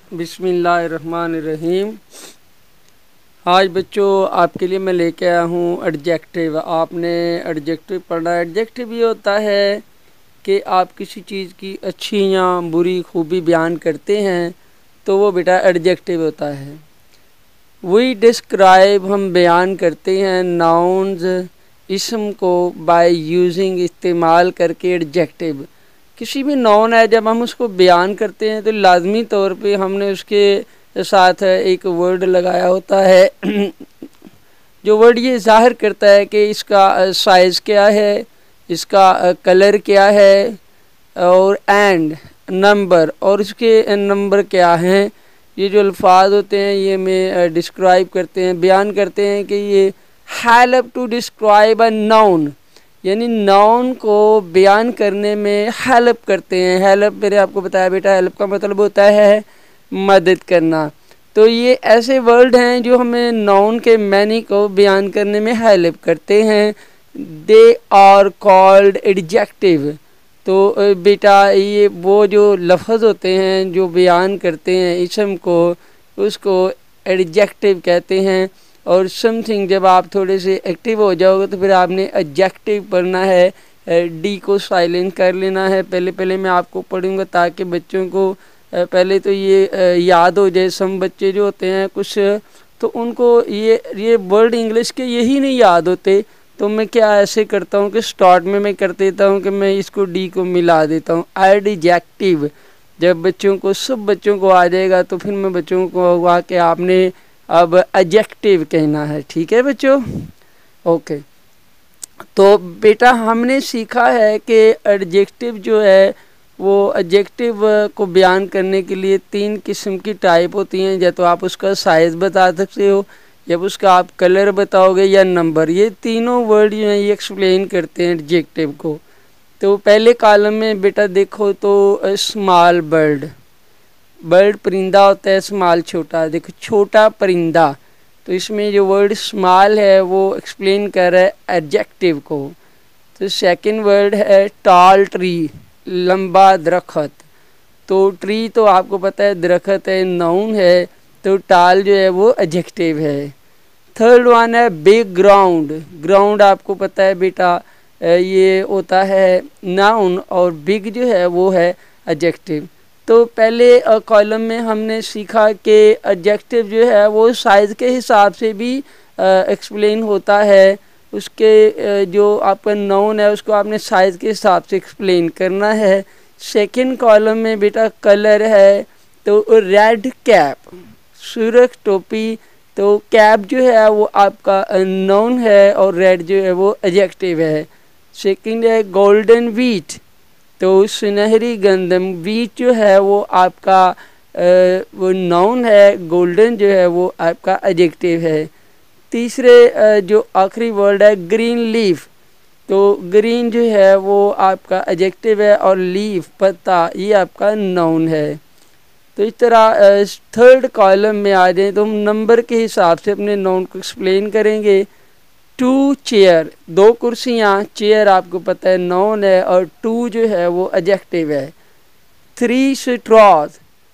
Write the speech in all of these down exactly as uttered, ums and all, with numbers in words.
बिस्मिल्लाहिर्रहमानिर्रहीम। आज बच्चों आपके लिए मैं लेके आया हूँ एडजेक्टिव। आपने एडजेक्टिव पढ़ना। एडजेक्टिव ये होता है कि आप किसी चीज़ की अच्छी या बुरी खूबी बयान करते हैं तो वो बेटा एडजेक्टिव होता है। वी डिस्क्राइब हम बयान करते हैं नाउन्स इसम को बाय यूजिंग इस्तेमाल करके एडजेक्टिव। किसी भी नाउन है जब हम उसको बयान करते हैं तो लाजमी तौर पे हमने उसके साथ एक वर्ड लगाया होता है जो वर्ड ये ज़ाहिर करता है कि इसका साइज़ क्या है, इसका कलर क्या है और एंड नंबर और इसके नंबर क्या हैं। ये जो अल्फाज होते हैं ये में डिस्क्राइब करते हैं, बयान करते हैं कि ये help to describe a noun, यानी नाउन को बयान करने में हेल्प करते हैं। हेल्प मैंने आपको बताया बेटा, हेल्प का मतलब होता है मदद करना। तो ये ऐसे वर्ड हैं जो हमें नाउन के मैनी को बयान करने में हेल्प करते हैं। They are called adjective. तो बेटा ये वो जो लफ्ज़ होते हैं जो बयान करते हैं इसम को, उसको एडजेक्टिव कहते हैं। और समथिंग जब आप थोड़े से एक्टिव हो जाओगे तो फिर आपने एडजेक्टिव पढ़ना है, डी को साइलेंट कर लेना है। पहले पहले मैं आपको पढ़ूंगा ताकि बच्चों को पहले तो ये याद हो जाए। सम बच्चे जो होते हैं कुछ तो उनको ये ये वर्ड इंग्लिश के यही नहीं याद होते, तो मैं क्या ऐसे करता हूँ कि स्टार्ट में मैं कर देता हूँ कि मैं इसको डी को मिला देता हूँ एडजेक्टिव। जब बच्चों को सब बच्चों को आ जाएगा तो फिर मैं बच्चों को होगा कि आपने अब एडजेक्टिव कहना है। ठीक है बच्चों, ओके। तो बेटा हमने सीखा है कि एडजेक्टिव जो है वो एडजेक्टिव को बयान करने के लिए तीन किस्म की टाइप होती हैं। या तो आप उसका साइज़ बता सकते हो, जब उसका आप कलर बताओगे या नंबर। ये तीनों वर्ड जो हैं ये एक्सप्लेन करते हैं एडजेक्टिव को। तो पहले कॉलम में बेटा देखो तो स्मॉल बर्ड, बर्ड परिंदा होता है, स्मॉल छोटा। देखो छोटा परिंदा, तो इसमें जो वर्ड स्मॉल है वो एक्सप्लेन कर रहा है एडजेक्टिव को। तो सेकंड वर्ड है टॉल ट्री, लंबा दरख्त। तो ट्री तो आपको पता है दरख्त है, नाउन है, तो टॉल जो है वो एडजेक्टिव है। थर्ड वन है बिग ग्राउंड। ग्राउंड आपको पता है बेटा ये होता है नाउन और बिग जो है वो है एडजेक्टिव। तो पहले कॉलम में हमने सीखा कि एडजेक्टिव जो है वो साइज़ के हिसाब से भी एक्सप्लेन होता है। उसके जो आपका नाउन है उसको आपने साइज़ के हिसाब से एक्सप्लेन करना है। सेकंड कॉलम में बेटा कलर है, तो रेड कैप, सुर्ख टोपी। तो कैप जो है वो आपका नाउन है और रेड जो है वो एडजेक्टिव है। सेकंड है गोल्डन व्हीट, तो सुनहरी गंदम। व्हीट जो है वो आपका आ, वो नाउन है, गोल्डन जो है वो आपका एडजेक्टिव है। तीसरे आ, जो आखिरी वर्ड है ग्रीन लीफ, तो ग्रीन जो है वो आपका एडजेक्टिव है और लीफ पत्ता ये आपका नाउन है। तो इस तरह थर्ड कॉलम में आ जाए तो हम नंबर के हिसाब से अपने नाउन को एक्सप्लेन करेंगे। टू चेयर, दो कुर्सियाँ, चेयर आपको पता है नाउन है और टू जो है वो एडजेक्टिव है। थ्री स्ट्रॉज,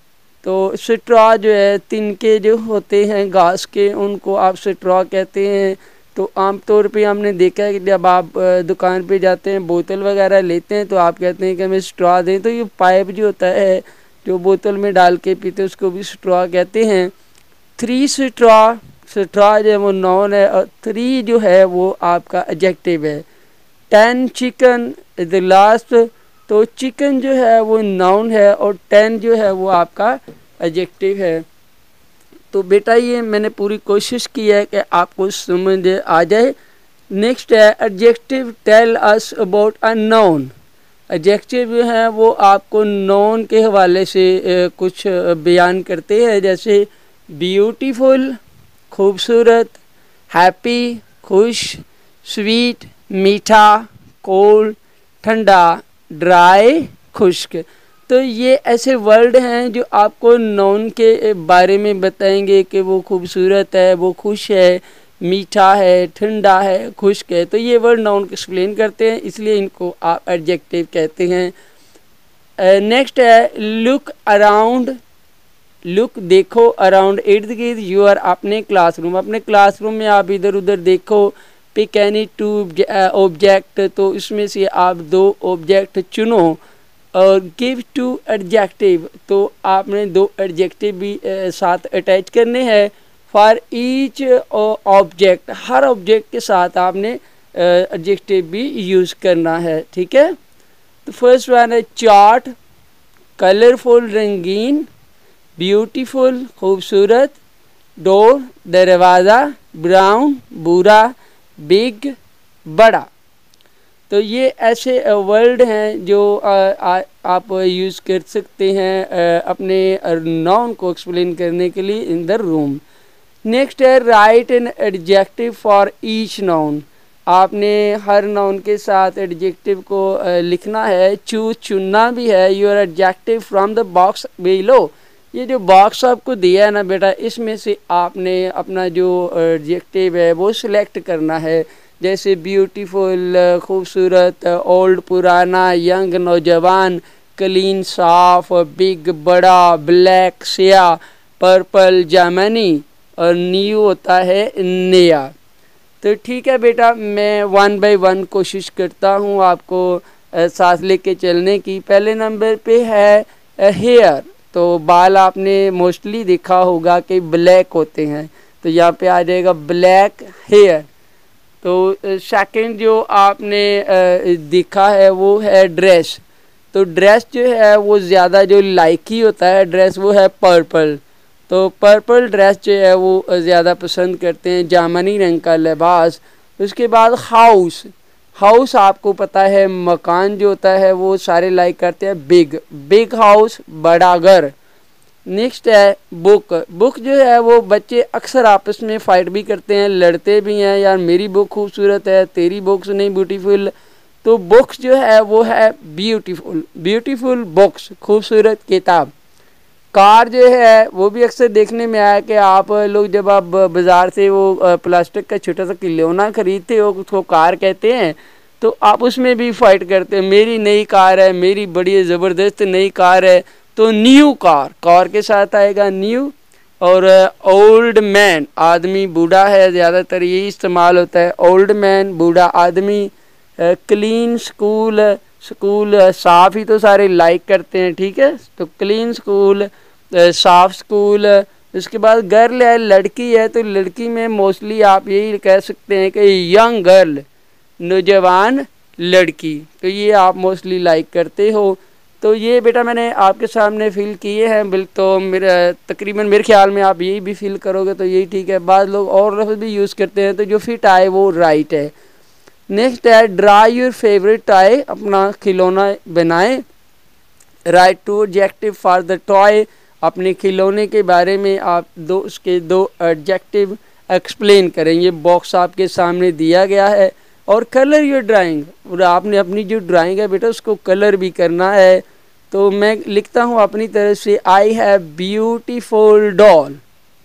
तो स्ट्रॉ जो है तिनके जो होते हैं घास के उनको आप स्ट्रॉ कहते हैं। तो आमतौर पे हमने देखा है कि जब आप दुकान पे जाते हैं बोतल वगैरह लेते हैं तो आप कहते हैं कि हमें स्ट्रॉ दें। तो ये पाइप जो होता है जो बोतल में डाल के पीते हैं उसको भी स्ट्रॉ कहते हैं। थ्री स्ट्रॉ, स्ट्रॉ जो है वो नाउन है और थ्री जो है वो आपका एडजेक्टिव है। Ten chicken is the last, तो चिकन जो है वो नाउन है और टेन जो है वो आपका एडजेक्टिव है। तो बेटा ये मैंने पूरी कोशिश की है कि आपको समझ आ जाए। नेक्स्ट है adjective tell us about a noun. Adjective जो है वो आपको नाउन के हवाले से कुछ बयान करते हैं, जैसे ब्यूटीफुल खूबसूरत, हैप्पी खुश, स्वीट मीठा, कोल्ड ठंडा, ड्राई खुश्क। तो ये ऐसे वर्ड हैं जो आपको नाउन के बारे में बताएंगे कि वो खूबसूरत है, वो खुश है, मीठा है, ठंडा है, खुश्क है। तो ये वर्ड नाउन को एक्सप्लेन करते हैं, इसलिए इनको आप एडजेक्टिव कहते हैं। नेक्स्ट है लुक अराउंड, लुक देखो अराउंड इर्द गिर्द यूर अपने क्लासरूम, अपने क्लासरूम में आप इधर उधर देखो। पिक एनी टू ऑब्जेक्ट, तो इसमें से आप दो ऑब्जेक्ट चुनो। और गिव टू एडजेक्टिव, तो आपने दो एडजेक्टिव भी uh, साथ अटैच करने हैं। फॉर ईच ऑब्जेक्ट, हर ऑब्जेक्ट के साथ आपने एडजेक्टिव uh, भी यूज़ करना है, ठीक है। तो फर्स्ट वन है चार्ट, कलरफुल रंगीन, ब्यूटीफुल खूबसूरत, डोर दरवाज़ा, ब्राउन भूरा, बिग बड़ा। तो ये ऐसे वर्ड हैं जो आ, आ, आप यूज़ कर सकते हैं अपने नाउन को एक्सप्लेन करने के लिए इन द रूम। नेक्स्ट है write an adjective for each noun, आपने हर नाउन के साथ एडजेक्टिव को लिखना है। चूज, चुनना भी है। Your adjective from the box below, ये जो बॉक्स आपको दिया है ना बेटा, इसमें से आपने अपना जो एडजेक्टिव है वो सिलेक्ट करना है। जैसे ब्यूटीफुल खूबसूरत, ओल्ड पुराना, यंग नौजवान, क्लीन साफ, बिग बड़ा, ब्लैक स्याह, पर्पल जामनी, और न्यू होता है नया। तो ठीक है बेटा, मैं वन बाय वन कोशिश करता हूँ आपको साथ लेके चलने की। पहले नंबर पे है हेयर, तो बाल आपने मोस्टली देखा होगा कि ब्लैक होते हैं, तो यहाँ पे आ जाएगा ब्लैक हेयर। तो सेकंड जो आपने देखा है वो है ड्रेस, तो ड्रेस जो है वो ज़्यादा जो लाइकी होता है ड्रेस वो है पर्पल, तो पर्पल ड्रेस जो है वो ज़्यादा पसंद करते हैं, जामनी रंग का लिबास। उसके बाद हाउस, हाउस आपको पता है मकान जो होता है वो सारे लाइक करते हैं, बिग बिग हाउस, बड़ा घर। नेक्स्ट है बुक, बुक जो है वो बच्चे अक्सर आपस में फ़ाइट भी करते हैं, लड़ते भी हैं, यार मेरी बुक खूबसूरत है, तेरी बुक्स नहीं ब्यूटीफुल। तो बुक्स जो है वो है ब्यूटीफुल, ब्यूटीफुल बुक्स, खूबसूरत किताब। कार जो है वो भी अक्सर देखने में आया कि आप लोग जब आप बाज़ार से वो प्लास्टिक का छोटा सा खिलौना खरीदते हो उसको कार कहते हैं, तो आप उसमें भी फाइट करते हैं, मेरी नई कार है, मेरी बड़ी ज़बरदस्त नई कार है। तो न्यू कार, कार के साथ आएगा न्यू। और ओल्ड मैन, आदमी बूढ़ा है, ज़्यादातर यही इस्तेमाल होता है, ओल्ड मैन बूढ़ा आदमी। क्लीन स्कूल, स्कूल साफ़ ही तो सारे लाइक करते हैं, ठीक है, तो क्लीन स्कूल, साफ स्कूल। उसके बाद गर्ल है, लड़की है, तो लड़की में मोस्टली आप यही कह सकते हैं कि यंग गर्ल, नौजवान लड़की, तो ये आप मोस्टली लाइक करते हो। तो ये बेटा मैंने आपके सामने फिल किए हैं बिल, तो मेरा तकरीबन मेरे ख्याल में आप यही भी फिल करोगे तो यही ठीक है। बाद लोग और लफ्ज़ भी यूज़ करते हैं, तो जो फिट आए वो राइट है। नेक्स्ट है ड्रा योर फेवरेट टॉय, अपना खिलौना बनाएं। Write two adjective for the toy, अपने खिलौने के बारे में आप दो उसके दो एडजेक्टिव एक्सप्लेन करें। ये बॉक्स आपके सामने दिया गया है। और कलर योर ड्राइंग, और आपने अपनी जो ड्राइंग है बेटा उसको कलर भी करना है। तो मैं लिखता हूँ अपनी तरफ से, आई हैव ब्यूटीफुल डॉल,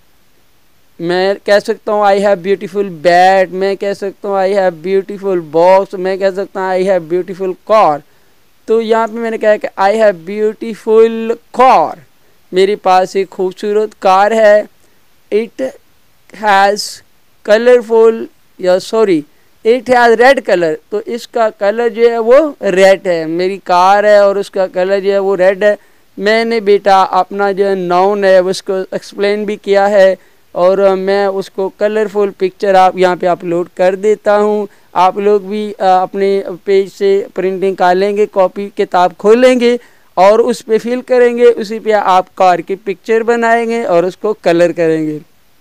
मैं कह सकता हूँ आई हैव ब्यूटीफुल बैट, मैं कह सकता हूँ आई हैव ब्यूटीफुल बॉक्स, मैं कह सकता हूँ आई हैव ब्यूटीफुल कार। तो यहाँ पे मैंने कहा कि आई हैव ब्यूटीफुल कार, मेरे पास एक खूबसूरत कार है। इट हैज़ कलरफुल, या sorry it has red colour, तो इसका कलर जो है वो रेड है, मेरी कार है और उसका कलर जो है वो रेड है। मैंने बेटा अपना जो नाउन है उसको एक्सप्लेन भी किया है, और मैं उसको कलरफुल पिक्चर आप यहाँ पे अपलोड कर देता हूँ। आप लोग भी अपने पेज से प्रिंट निकालेंगे, कॉपी किताब खोलेंगे और उस पे फिल करेंगे, उसी पे आप कार की पिक्चर बनाएंगे और उसको कलर करेंगे।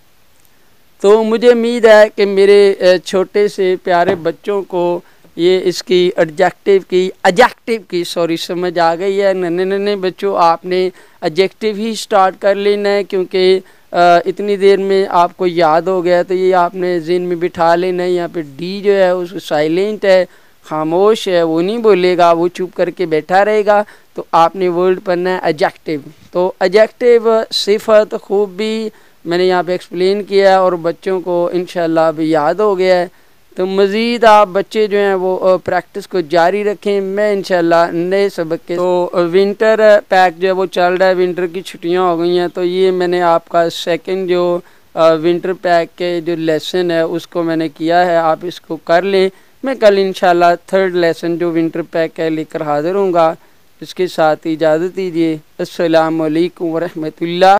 तो मुझे उम्मीद है कि मेरे छोटे से प्यारे बच्चों को ये इसकी एडजेक्टिव की एडजेक्टिव की सॉरी समझ आ गई है। नन्हे नन्हे बच्चों, आपने एडजेक्टिव ही स्टार्ट कर लेना है, क्योंकि इतनी देर में आपको याद हो गया, तो ये आपने ज़हन में बिठा लेना है। यहाँ पे डी जो है उसको साइलेंट है, खामोश है, वो नहीं बोलेगा, वो चुप करके बैठा रहेगा। तो आपने वर्ड पढ़ना है एडजेक्टिव। तो एडजेक्टिव सिफत, खूब भी मैंने यहाँ पे एक्सप्लेन किया और बच्चों को इंशाल्लाह अभी याद हो गया है। तो मज़ीद आप बच्चे जो हैं वो प्रैक्टिस को जारी रखें। मैं इंशाल्लाह नए सबक के तो विंटर पैक जो है वो चल रहा है, विंटर की छुट्टियां हो गई हैं, तो ये मैंने आपका सेकंड जो विंटर पैक के जो लेसन है उसको मैंने किया है, आप इसको कर लें। मैं कल इंशाल्लाह थर्ड लेसन जो विंटर पैक है लेकर हाज़िर हूँगा। इसके साथ इजाज़त दीजिए। अस्सलामु अलैकुम व रहमतुल्लाह।